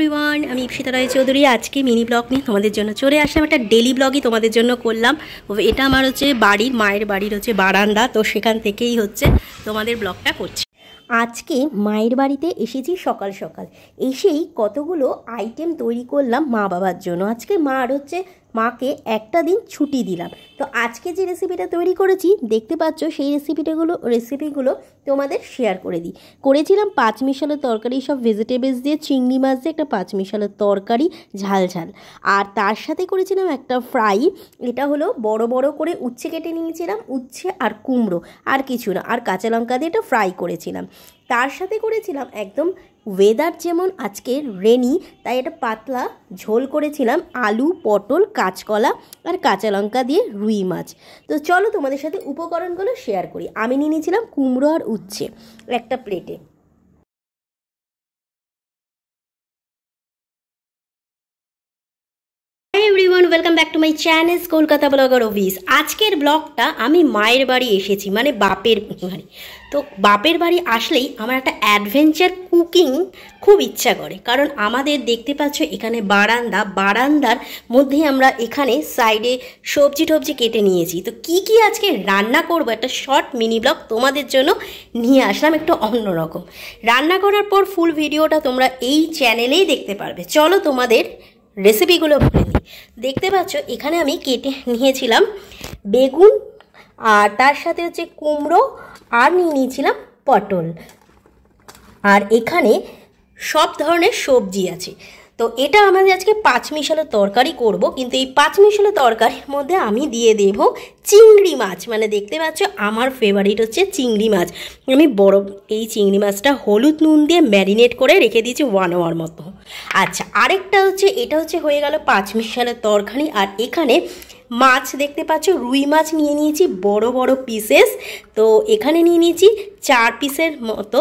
Everyone, আমি ইপ্সিতা রায় চৌধুরী। আজকে mini blog নিয়ে তোমাদের জন্য চলে আসলাম। একটা ডেলি ব্লগই তোমাদের জন্য করলাম। এটা আমার হচ্ছে বাড়ির, মায়ের বাড়ির হচ্ছে বারান্দা, তো সেখান থেকেই হচ্ছে তোমাদের ব্লগটা করছি। আজকে মায়ের বাড়িতে এসেছি সকাল সকাল, এসেই কতগুলো আইটেম তৈরি করলাম মা বাবার জন্য। আজকে মাকে একটা দিন ছুটি দিলাম। তো আজকে যে রেসিপিটা তৈরি করেছি দেখতে পাচ্ছ, সেই রেসিপিগুলো তোমাদের শেয়ার করে দিই। করেছিলাম পাঁচমিশালের তরকারি, সব ভেজিটেবলস দিয়ে, চিংড়ি মাছ দিয়ে একটা পাঁচমিশালের তরকারি, ঝাল ঝাল। আর তার সাথে করেছিলাম একটা ফ্রাই। এটা হলো বড় বড় করে উচ্ছে কেটে নিয়েছিলাম, উচ্ছে আর কুমড়ো, আর কিছু না, আর কাঁচা লঙ্কা দিয়ে এটা ফ্রাই করেছিলাম। তার সাথে করেছিলাম একদম ওয়েদার যেমন আজকে রেনি, তাই এটা পাতলা ঝোল করেছিলাম আলু, পটল, কাঁচকলা আর কাঁচা লঙ্কা দিয়ে রুই মাছ। তো চলো তোমাদের সাথে উপকরণগুলো শেয়ার করি। আমি নিয়ে নিয়েছিলাম কুমড়ো আর উচ্ছে একটা প্লেটে। Everyone, welcome back to my channel Kolkata blogger office. আজকের ব্লগটা আমি মায়ের বাড়ি এসেছি, মানে বাপের বাড়ি। তো বাপের বাড়ি আসলেই আমার একটা অ্যাডভেঞ্চার কুকিং খুব ইচ্ছা করে, কারণ আমাদের দেখতে পাচ্ছ এখানে বারান্দার মধ্যেই আমরা এখানে সাইডে সবজি টবজি কেটে নিয়েছি। তো কি কি আজকে রান্না করব, একটা শর্ট মিনি ব্লগ তোমাদের জন্য নিয়ে আসলাম, একটু অন্যরকম। রান্না করার পর ফুল ভিডিওটা তোমরা এই চ্যানেলেই দেখতে পারবে। চলো তোমাদের রেসিপিগুলো বলে দিই। দেখতে পাচ্ছ এখানে আমি কেটে নিয়েছিলাম বেগুন, আর তার সাথে হচ্ছে কুমড়ো, আর নিয়ে নিয়েছিলাম পটল, আর এখানে সব ধরনের সবজি আছে। তো এটা আমাদের আজকে পাঁচমিশালের তরকারি করব, কিন্তু এই পাঁচমিশালের তরকারির মধ্যে আমি দিয়ে দেব চিংড়ি মাছ। মানে দেখতে পাচ্ছ আমার ফেভারিট হচ্ছে চিংড়ি মাছ। আমি এই চিংড়ি মাছটা হলুদ নুন দিয়ে ম্যারিনেট করে রেখে দিয়েছি 1 hour মতো। আচ্ছা, আরেকটা হচ্ছে, এটা হচ্ছে হয়ে গেল পাঁচমিশালের তরকারি। আর এখানে মাছ দেখতে পাচ্ছ, রুই মাছ নিয়ে নিয়েছি বড় বড় পিসেস। তো এখানে নিয়ে নিয়েছি 4 পিসের মতো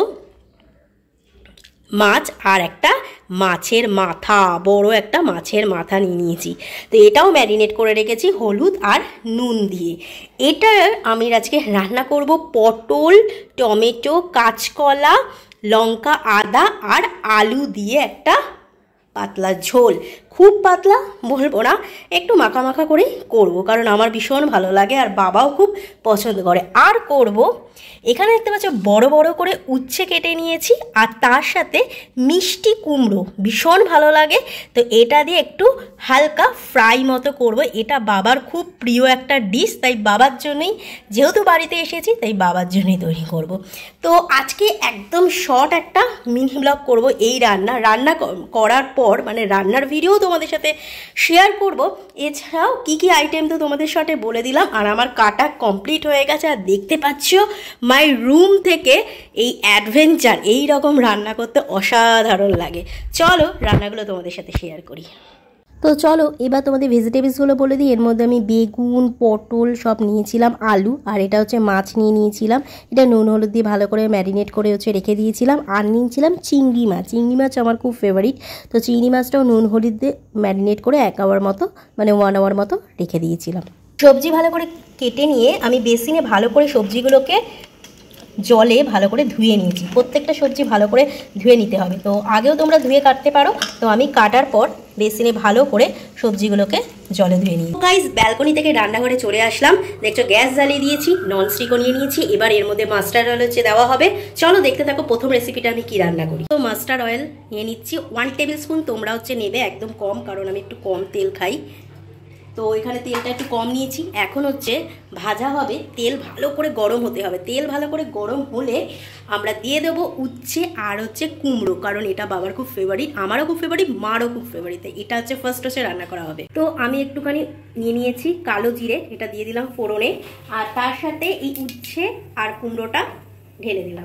মাছ, আর একটা মাছের মাথা, বড় একটা মাছের মাথা নিয়ে নিয়েছি। তো এটাও ম্যারিনেট করে রেখেছি হলুদ আর নুন দিয়ে। এটা আমি আজকে রান্না করব পটল, টমেটো, কাঁচকলা, লঙ্কা, আদা আর আলু দিয়ে একটা পাতলা ঝোল। খুব পাতলা বলবো না, একটু মাখা মাখা করে করব, কারণ আমার ভীষণ ভালো লাগে আর বাবাও খুব পছন্দ করে। আর করব, এখানে দেখতে পাচ্ছ বড় বড় করে উচ্ছে কেটে নিয়েছি, আর তার সাথে মিষ্টি কুমড়ো ভীষণ ভালো লাগে। তো এটা দিয়ে একটু হালকা ফ্রাই মতো করব। এটা বাবার খুব প্রিয় একটা ডিশ, তাই বাবার জন্যই, যেহেতু বাড়িতে এসেছি তাই বাবার জন্যই তৈরি করব। তো আজকে একদম শর্ট একটা মিনি ব্লগ করব এই রান্না করার পর, মানে রান্নার ভিডিও তোমাদের সাথে শেয়ার করব। এছাড়াও কি কি আইটেম তো তোমাদের সাথে বলে দিলাম। আর আমার কাটা কমপ্লিট হয়ে গেছে। আর দেখতে পাচ্ছ মাই রুম থেকে এই অ্যাডভেঞ্চার, এই রকম রান্না করতে অসাধারণ লাগে। চলো রান্নাগুলো তোমাদের সাথে শেয়ার করি। তো চলো এবার তোমাদের ভেজিটেবলসগুলো বলে দিই। এর মধ্যে আমি বেগুন, পটল সব নিয়েছিলাম, আলু, আর এটা হচ্ছে মাছ নিয়ে নিয়েছিলাম। এটা নুন হলুদ দিয়ে ভালো করে ম্যারিনেট করে হচ্ছে রেখে দিয়েছিলাম। আর নিয়েছিলাম চিংড়ি মাছ। চিংড়ি মাছ আমার খুব ফেভারিট। তো চিংড়ি মাছটাও নুন হলুদ দিয়ে ম্যারিনেট করে 1 hour মতো, মানে 1 hour মতো রেখে দিয়েছিলাম। সবজি ভালো করে কেটে নিয়ে আমি বেসিনে ভালো করে সবজিগুলোকে জলে ভালো করে ধুয়ে নিয়েছি। প্রত্যেকটা সবজি ভালো করে ধুয়ে নিতে হবে। তো আগেও তোমরা ধুয়ে কাটতে পারো। তো আমি কাটার পর বেসিনে ভালো করে সবজিগুলোকে জলে ধুয়ে নিই। গাইস, ব্যালকনি থেকে রান্নাঘরে চলে আসলাম। দেখছো গ্যাস জ্বালিয়ে দিয়েছি, ননস্টিকও নিয়ে নিয়েছি। এবার এর মধ্যে মাস্টার্ড অয়েল হচ্ছে দেওয়া হবে। চলো দেখতে থাকো প্রথম রেসিপিটা আমি কি রান্না করি। তো মাস্টার্ড অয়েল নিয়ে নিচ্ছি 1 টেবিলস্পুন। তোমরা হচ্ছে নেবে একদম কম, কারণ আমি একটু কম তেল খাই। তো এখানে তেলটা একটু কম নিয়েছি। এখন হচ্ছে ভাজা হবে, তেল ভালো করে গরম হতে হবে। তেল ভালো করে গরম হলে আমরা দিয়ে দেবো উচ্ছে আর হচ্ছে কুমড়ো, কারণ এটা বাবার খুব ফেভারিট, আমারও খুব ফেভারিট, মারও খুব ফেভারিট। এটা হচ্ছে ফার্স্ট হচ্ছে রান্না করা হবে। তো আমি একটুখানি নিয়ে নিয়েছি কালো জিরে, এটা দিয়ে দিলাম ফোড়নে, আর তার সাথে এই উচ্ছে আর কুমড়োটা ঢেলে দিলাম।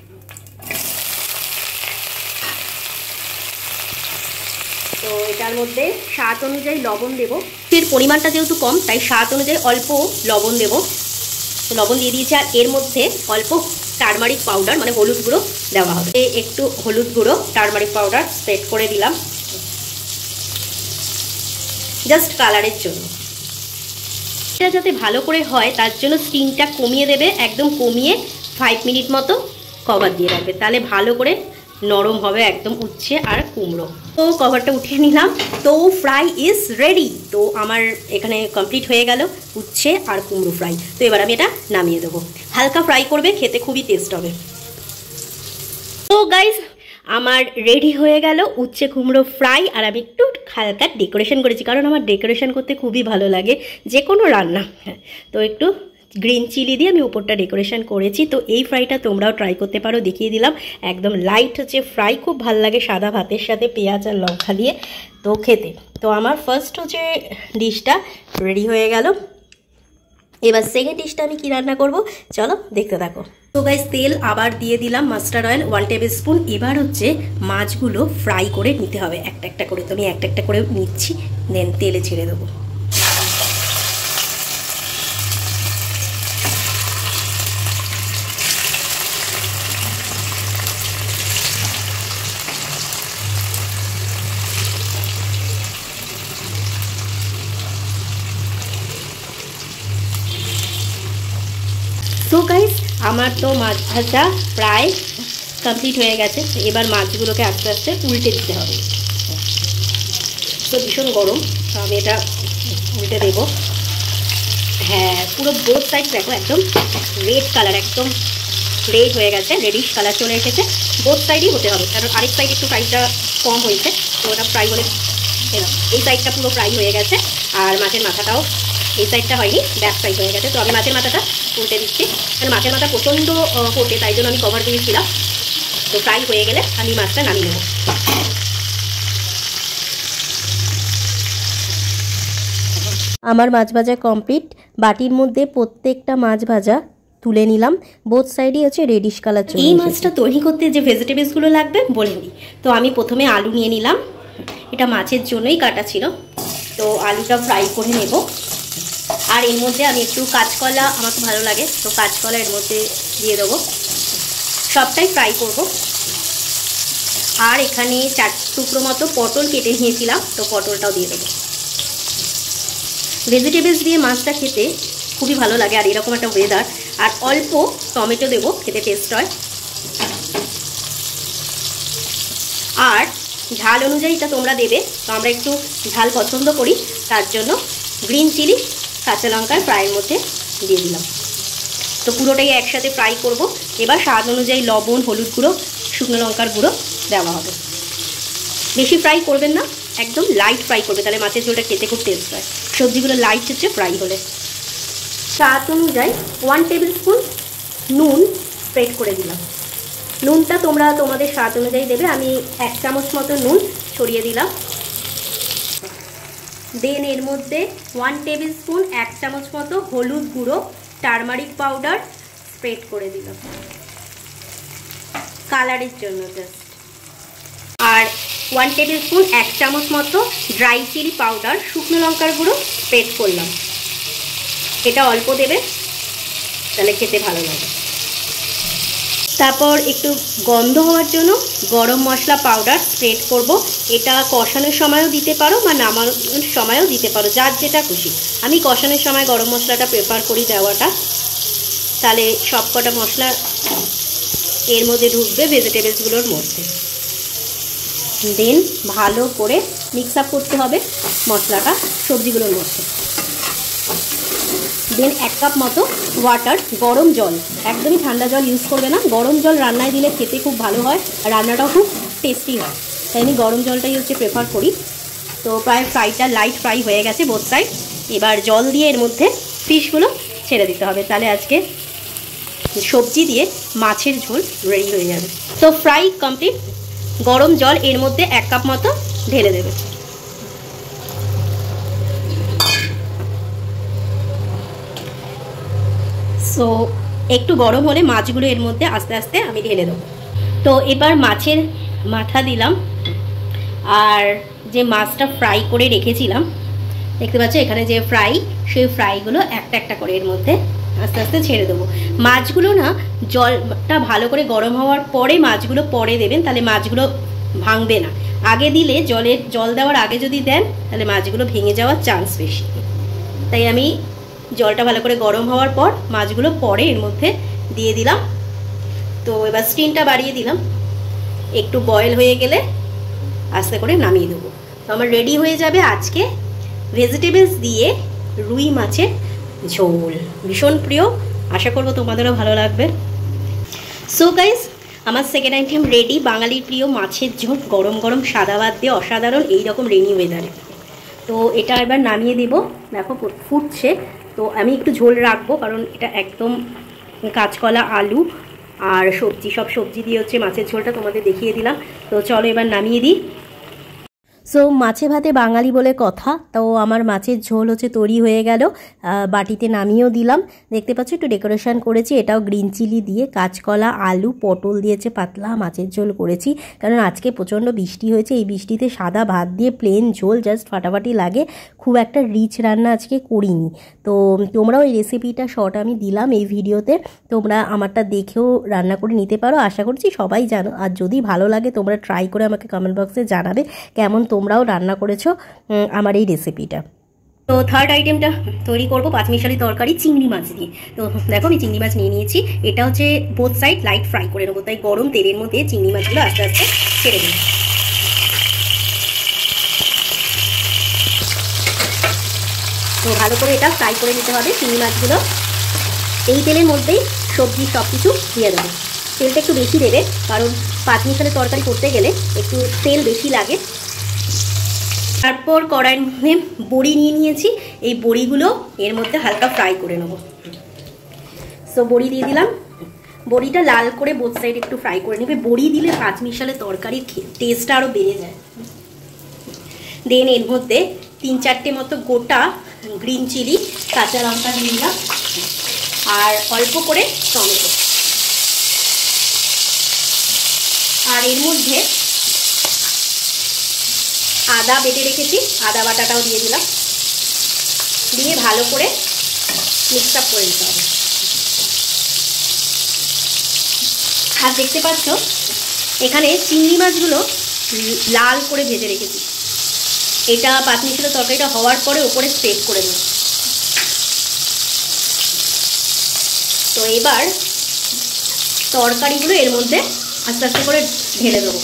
তো এটার মধ্যে স্বাদ অনুযায়ী লবণ দেবো। এর পরিমাণটা যেহেতু কম, তাই স্বাদ অনুযায়ী অল্প লবণ দেবো। তো লবণ দিয়ে দিয়েছি। আর এর মধ্যে অল্প টারমারিক পাউডার, মানে হলুদ গুঁড়ো দেওয়া হবে। একটু হলুদ গুঁড়ো, টারমারিক পাউডার স্প্রেড করে দিলাম, জাস্ট কালারের জন্য। এটা যাতে ভালো করে হয় তার জন্য স্টিমটা কমিয়ে দেবে, একদম কমিয়ে 5 মিনিট মতো কভার দিয়ে রাখবে, তাহলে ভালো করে নরম হবে একদম উচ্ছে আর কুমড়ো। তো কভারটা উঠিয়ে নিলাম। তো ফ্রাই ইজ রেডি। তো আমার এখানে কমপ্লিট হয়ে গেল উচ্ছে আর কুমড়ো ফ্রাই। তো এবার আমি এটা নামিয়ে দেবো। হালকা ফ্রাই করবে, খেতে খুবই টেস্ট হবে। তো গাইস আমার রেডি হয়ে গেল উচ্ছে কুমড়ো ফ্রাই। আর আমি একটু হালকা ডেকোরেশন করেছি, কারণ আমার ডেকোরেশন করতে খুবই ভালো লাগে যে কোনো রান্না। তো একটু গ্রিন চিলি দিয়ে আমি উপরটা ডেকোরেশন করেছি। তো এই ফ্রাইটা তোমরাও ট্রাই করতে পারো, দেখিয়ে দিলাম। একদম লাইট হচ্ছে ফ্রাই, খুব ভালো লাগে সাদা ভাতের সাথে পেঁয়াজ আর লঙ্কা দিয়ে তো খেতে। তো আমার ফার্স্ট হচ্ছে ডিশটা রেডি হয়ে গেল। এবার সেকেন্ড ডিশটা আমি কি রান্না করব চলো দেখতে থাকো। তো গাইস তেল আবার দিয়ে দিলাম, মাস্টার্ড অয়েল 1 টেবিল স্পুন। এবার হচ্ছে মাছগুলো ফ্রাই করে নিতে হবে একটা একটা করে। তো আমি একটা একটা করে নিচ্ছি, দেন তেলে ছেড়ে দেবো। তো গাইস আমার তো মাছ ভাজা প্রায় কমপ্লিট হয়ে গেছে। এবার মাছগুলোকে আস্তে আস্তে উল্টে দিতে হবে। তো ভীষণ গরম, তো আমি এটা উল্টে দেবো। হ্যাঁ, পুরো বোথ সাইড দেখো একদম রেড কালার, একদম রেড হয়ে গেছে, রেডিশ কালার চলে এসেছে। বোথ সাইডই হতে হবে, কারণ আরেক সাইড একটু ফ্রাইটা কম হয়েছে। তো ওটা ফ্রাই হলে এই সাইডটা পুরো ফ্রাই হয়ে গেছে। আর মাছের মাথাটাও এই সাইডটা হয়নি, ব্যাক সাইড হয়ে গেছে। তো আমি মাছের মাথাটা উল্টে দিচ্ছি, কারণ মাছের মাথা প্রচণ্ড ফোটে, তাই জন্য আমি কভার দিয়েছিলাম। তো ফ্রাই হয়ে গেলে আমি মাছটা নামিয়ে নেব। আমার মাছ ভাজা কমপ্লিট। বাটির মধ্যে প্রত্যেকটা মাছ ভাজা তুলে নিলাম। বোথ সাইডই হচ্ছে রেডিশ কালার। এই মাছটা তৈরি করতে যে ভেজিটেবলসগুলো লাগবে বলে নিই। তো আমি প্রথমে আলু নিয়ে নিলাম, এটা মাছের জন্যই কাটা ছিল। তো আলুটা ফ্রাই করে নেব। আর এর মধ্যে আমি একটু কাঁচকলা, আমার খুব ভালো লাগে, তো কাঁচকলা এর মধ্যে দিয়ে দেবো। সবটাই ফ্রাই করব। আর এখানে 4 টুকরো মতো পটল কেটে নিয়েছিলাম, তো পটলটাও দিয়ে দেবো। ভেজিটেবলস দিয়ে মাছটা খেতে খুবই ভালো লাগে, আর এরকম একটা ওয়েদার। আর অল্প টমেটো দেবো, খেতে টেস্ট হয়। আর ঝাল অনুযায়ী এটা তোমরা দেবে। তো আমরা একটু ঝাল পছন্দ করি, তার জন্য গ্রিন চিলি কাঁচা লঙ্কার ফ্রাইয়ের মধ্যে দিয়ে দিলাম। তো পুরোটাই একসাথে ফ্রাই করব। এবার স্বাদ অনুযায়ী লবণ, হলুদ গুঁড়ো, শুকনো লঙ্কার গুঁড়ো দেওয়া হবে। বেশি ফ্রাই করবেন না, একদম লাইট ফ্রাই করবে, তাহলে মাছের ঝোলটা খেতে খুব টেস্ট হয়। সবজিগুলো লাইট হচ্ছে ফ্রাই হলে। স্বাদ অনুযায়ী 1 টেবিল স্পুন নুন স্প্রেড করে দিলাম। নুনটা তোমরা তোমাদের স্বাদ অনুযায়ী দেবে। আমি 1 চামচ মতো নুন ছড়িয়ে দিলাম। দেন এর মধ্যে 1 টেবিল স্পুন 1 চামচ মতো হলুদ গুঁড়ো, টারমারিক পাউডার স্প্রেড করে দিলাম কালারের জন্য জাস্ট। আর 1 টেবিল স্পুন 1 চামচ মতো ড্রাই চিলি পাউডার, শুকনো লঙ্কার গুঁড়ো স্প্রেড করলাম। এটা অল্প দেবে, তাহলে খেতে ভালো লাগে। তারপর একটু গন্ধ হওয়ার জন্য গরম মশলা পাউডার স্প্রেড করব। এটা কষানোর সময়ও দিতে পারো বা নামানোর সময়ও দিতে পারো, যার যেটা খুশি। আমি কষানোর সময় গরম মশলাটা প্রেফার করি দেওয়াটা, তাহলে সব কটা মশলা এর মধ্যে ঢুকবে ভেজিটেবলসগুলোর মধ্যে। দেন ভালো করে মিক্স আপ করতে হবে মশলাটা সবজিগুলোর মধ্যে। দেন 1 কাপ মতো ওয়াটার, গরম জল, একদমই ঠান্ডা জল ইউজ করবে না। গরম জল রান্নায় দিলে খেতে খুব ভালো হয়, আর রান্নাটাও খুব টেস্টি হয়, তাই আমি গরম জলটাই হচ্ছে প্রেফার করি। তো প্রায় ফ্রাইটা লাইট ফ্রাই হয়ে গেছে বোথ সাইড। এবার জল দিয়ে এর মধ্যে ফিশগুলো ছেড়ে দিতে হবে, তাহলে আজকে সবজি দিয়ে মাছের ঝোল রেডি হয়ে যাবে। তো ফ্রাই কমপ্লিট। গরম জল এর মধ্যে 1 কাপ মতো ঢেলে দেবে। সো একটু গরম হলে মাছগুলো এর মধ্যে আস্তে আস্তে আমি ঢেলে দেবো। তো এবার মাছের মাথা দিলাম, আর যে মাছটা ফ্রাই করে রেখেছিলাম দেখতে পাচ্ছ এখানে যে ফ্রাই, সেই ফ্রাইগুলো একটা একটা করে এর মধ্যে আস্তে আস্তে ছেড়ে দেবো। মাছগুলো না জলটা ভালো করে গরম হওয়ার পরে মাছগুলো পরে দেবেন, তাহলে মাছগুলো ভাঙবে না। আগে দিলে জল দেওয়ার আগে যদি দেন তাহলে মাছগুলো ভেঙে যাওয়ার চান্স বেশি। তাই আমি জলটা ভালো করে গরম হওয়ার পর মাছগুলো পরে এর মধ্যে দিয়ে দিলাম। তো এবার স্টিমটা বাড়িয়ে দিলাম। একটু বয়েল হয়ে গেলে আস্তে করে নামিয়ে দেবো। তো আমার রেডি হয়ে যাবে আজকে ভেজিটেবলস দিয়ে রুই মাছের ঝোল। ভীষণ প্রিয়, আশা করবো তোমাদেরও ভালো লাগবে। সো গাইস, আমার সেকেন্ড আইটেম রেডি, বাঙালির প্রিয় মাছের ঝোল, গরম গরম সাদা ভাত দিয়ে অসাধারণ এইরকম রেনি ওয়েদারে। তো এটা এবার নামিয়ে দেব। দেখো ফুটছে, তো আমি একটু ঝোল রাখবো কারণ এটা একদম কাঁচকলা, আলু আর সবজি, সব সবজি দিয়ে হচ্ছে মাছের ঝোলটা, তোমাদের দেখিয়ে দিলাম। তো চলো এবার নামিয়ে দিই। সো মাছে ভাতে বাঙালি বলে কথা, তো আমার মাছের ঝোল হচ্ছে তৈরি হয়ে গেল, বাটিতে নামিয়েও দিলাম। দেখতে পাচ্ছ একটু ডেকোরেশন করেছি, এটাও গ্রিন চিলি দিয়ে, কাঁচকলা, আলু, পটল দিয়েছে, পাতলা মাছের ঝোল করেছি কারণ আজকে প্রচণ্ড বৃষ্টি হয়েছে। এই বৃষ্টিতে সাদা ভাত দিয়ে প্লেন ঝোল জাস্ট ফাটাফাটি লাগে, খুব একটা রিচ রান্না আজকে করিনি। তো তোমরাও এই রেসিপিটা শর্ট আমি দিলাম এই ভিডিওতে, তোমরা আমারটা দেখেও রান্না করে নিতে পারো, আশা করছি সবাই জানো। আর যদি ভালো লাগে তোমরা ট্রাই করে আমাকে কমেন্ট বক্সে জানাবে কেমন তোমরাও রান্না করেছো আমার এই রেসিপিটা। তো থার্ড আইটেমটা তৈরি করবো পাঁচমিশালি তরকারি চিংড়ি মাছ দিয়ে। তো দেখো আমি চিংড়ি মাছ নিয়ে নিয়েছি, এটা হচ্ছে বোথ সাইড লাইট ফ্রাই করে নেবো, তাই গরম তেলের মধ্যে চিংড়ি মাছগুলো আস্তে আস্তে ছেড়ে দেবো। তো ভালো করে এটা ফ্রাই করে নিতে হবে চিংড়ি মাছগুলো। এই তেলের মধ্যেই সবজি সব কিছু দিয়ে দেবো। তেলটা একটু বেশি দেবে কারণ পাঁচমিশালি তরকারি করতে গেলে একটু তেল বেশি লাগে। তারপর কড়াইয়ের মধ্যে বড়ি নিয়ে নিয়েছি, এই বড়িগুলো এর মধ্যে হালকা ফ্রাই করে নেব। সো বড়ি দিয়ে দিলাম, বড়িটা লাল করে বোথ সাইড একটু ফ্রাই করে নেবে। বড়ি দিলে পাঁচমিশালি তরকারির টেস্টটা আরও বেড়ে যায়। দেন এর মধ্যে 3-4টে মতো গোটা গ্রিন চিলি, কাঁচা লঙ্কা দিয়ে দিলাম আর অল্প করে টমেটো। আর এর মধ্যে আদা বেটে রেখেছি, আদা বাটাটাও দিয়ে দিলাম, দিয়ে ভালো করে মিক্স আপ করে দিতে হবে। আর দেখতে পাচ্ছ এখানে চিংড়ি মাছগুলো লাল করে ভেজে রেখেছি, এটা পাঁচমিশালি তরকারিটা হওয়ার পরে ওপরে স্প্রেড করে দেব। তো এবার তরকারিগুলো এর মধ্যে আস্তে আস্তে করে ঢেলে দেবো।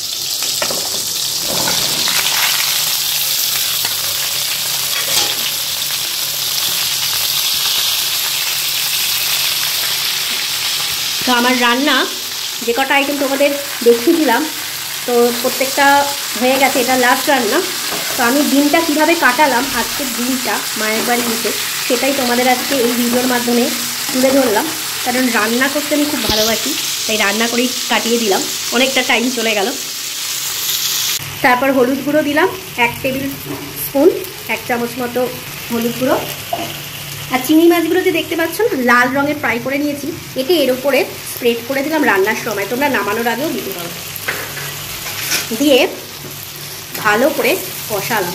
তো আমার রান্না যে কটা আইটেম তোমাদের দেখিয়েছিলাম, তো প্রত্যেকটা হয়ে গেছে, এটা লাস্ট রান্না। তো আমি দিনটা কিভাবে কাটালাম আজকের দিনটা মায়ের বাড়ি এসে, সেটাই তোমাদের আজকে এই ভিডিওর মাধ্যমে তুলে ধরলাম। কারণ রান্না করতে আমি খুব ভালোবাসি, তাই রান্না করেই কাটিয়ে দিলাম, অনেকটা টাইম চলে গেল। তারপর হলুদ গুঁড়ো দিলাম 1 টেবিল স্পুন, 1 চামচ মতো হলুদ গুঁড়ো। আর চিংড়ি মাছগুলোতে দেখতে পাচ্ছ লাল রঙের ফ্রাই করে নিয়েছি, একে এর উপরে স্প্রেড করে দিলাম রান্নার সময়, তোমরা নামানোর আগেও দিতে পারো। দিয়ে ভালো করে কষালাম।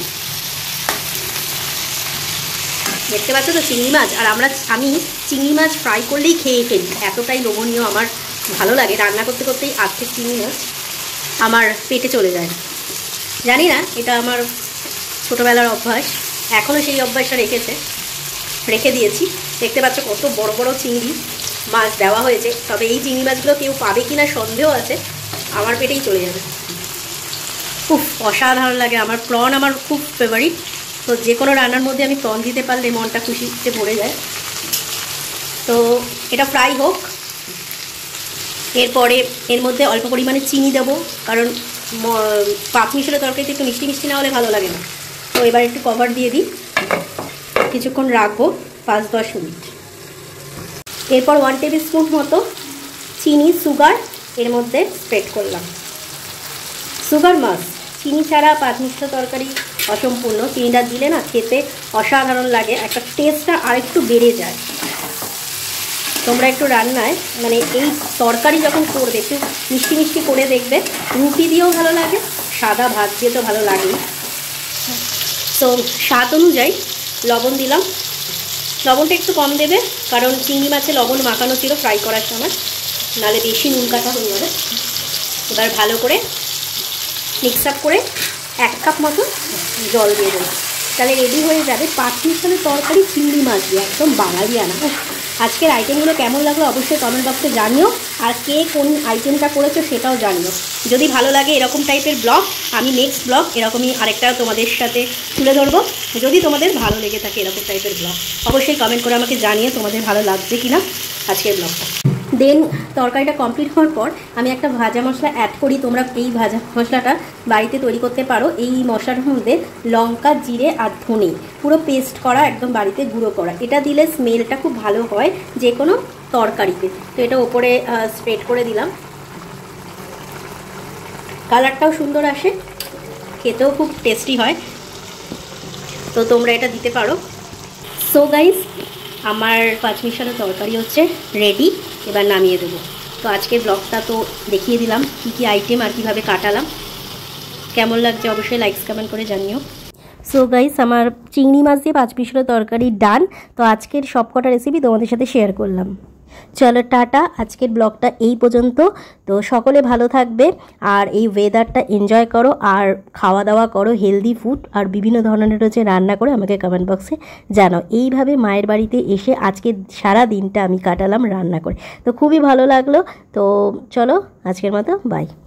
দেখতে পাচ্ছ তো চিংড়ি মাছ, আর আমি চিংড়ি মাছ ফ্রাই করলেই খেয়ে ফেলি, এতটাই লোভনীয় আমার ভালো লাগে। রান্না করতে করতেই আর্ধেক চিংড়ি মাছ আমার পেটে চলে যায়। জানি না, এটা আমার ছোটোবেলার অভ্যাস, এখনও সেই অভ্যাসটা রেখে দিয়েছি। দেখতে পাচ্ছ কত বড় বড় চিংড়ি মাছ দেওয়া হয়েছে, তবে এই চিংড়ি মাছগুলো কেউ পাবে কি না সন্দেহ আছে, আমার পেটেই চলে যাবে। খুব অসাধারণ লাগে, আমার প্রন আমার খুব ফেভারিট। তো যে কোনো রান্নার মধ্যে আমি প্রন দিতে পারলে মনটা খুশিতে ভরে যায়। তো এটা ফ্রাই হোক, এরপরে এর মধ্যে অল্প পরিমাণে চিনি দেবো, কারণ পাঁচমিশালি তরকারিতে একটু মিষ্টি মিষ্টি না হলে ভালো লাগে না। তো এবার একটু কভার দিয়ে দিই, কিছুক্ষণ রাখবো 5-10 মিনিট। এরপর 1 টেবিল স্পুন মতো চিনি, সুগার এর মধ্যে স্প্রেড করলাম। সুগার মাস্ট, চিনি ছাড়া পাঁচমিশালি তরকারি অসম্পূর্ণ, চিনিটা দিলে না খেতে অসাধারণ লাগে, একটা টেস্টটা আরেকটু বেড়ে যায়। তোমরা একটু রান্নায় মানে এই তরকারি যখন করবে একটু মিষ্টি মিষ্টি করে দেখবে, রুটি দিয়েও ভালো লাগে, সাদা ভাত দিয়ে তো ভালো লাগেই। তো স্বাদ অনুযায়ী লবণ দিলাম, লবণটা একটু কম দেবে কারণ চিংড়ি মাছে লবণ মাখানো ছিল ফ্রাই করার সময়, নাহলে বেশি নুন কাটা হয়ে যাবে। এবার ভালো করে মিক্স আপ করে 1 কাপ মতো জল দিয়ে দেবো, তাহলে রেডি হয়ে যাবে পাঁচমিশালি তরকারি চিংড়ি মাছ দিয়ে, একদম বাঙালিয়ানা। আজকের আইটেমগুলো কেমন লাগলো অবশ্যই কমেন্ট বক্সে জানিও, আর কে কোন আইটেমটা করেছো সেটাও জানিও। যদি ভালো লাগে এরকম টাইপের ব্লগ, আমি নেক্সট ব্লগ এরকমই আরেকটা তোমাদের সাথে তুলে ধরবো। যদি তোমাদের ভালো লেগে থাকে এরকম টাইপের ব্লগ, অবশ্যই কমেন্ট করে আমাকে জানিয়ে তোমাদের ভালো লাগছে কিনা আজকের ব্লগটা। দেন তরকারিটা কমপ্লিট হওয়ার পর আমি একটা ভাজা মশলা অ্যাড করি। তোমরা এই ভাজা মশলাটা বাড়িতে তৈরি করতে পারো। এই মশলাটার মধ্যে লঙ্কা, জিরে আর ধনে পুরো পেস্ট করা, একদম বাড়িতে গুঁড়ো করা, এটা দিলে স্মেলটা খুব ভালো হয় যে কোনো তরকারিতে। তো এটা ওপরে স্প্রেড করে দিলাম, কালারটাও সুন্দর আসে, খেতেও খুব টেস্টি হয়, তো তোমরা এটা দিতে পারো। সো গাইস, আমার পাঁচমিশালি তরকারি হচ্ছে রেডি, এবার নামিয়ে দেবো। তো আজকের ব্লগটা তো দেখিয়ে দিলাম কী কী আইটেম আর কীভাবে কাটালাম। কেমন লাগছে অবশ্যই লাইকস কমেন্ট করে জানিও। সো গাইস, আমার চিংড়ি মাছ দিয়ে পাঁচমিশালি তরকারি ডান। তো আজকের সবকটা রেসিপি তোমাদের সাথে শেয়ার করলাম। চলো টাটা, আজকের ব্লগটা এই পর্যন্ত। তো সকলে ভালো থাকবে আর এই ওয়েদারটা এনজয় করো, আর খাওয়া দাওয়া করো হেলদি ফুড, আর বিভিন্ন ধরনের হচ্ছে রান্না করে আমাকে কমেন্ট বক্সে জানাও। এইভাবে মায়ের বাড়িতে এসে আজকে সারা দিনটা আমি কাটালাম রান্না করে, তো খুবই ভালো লাগলো। তো চলো আজকের মতো বাই।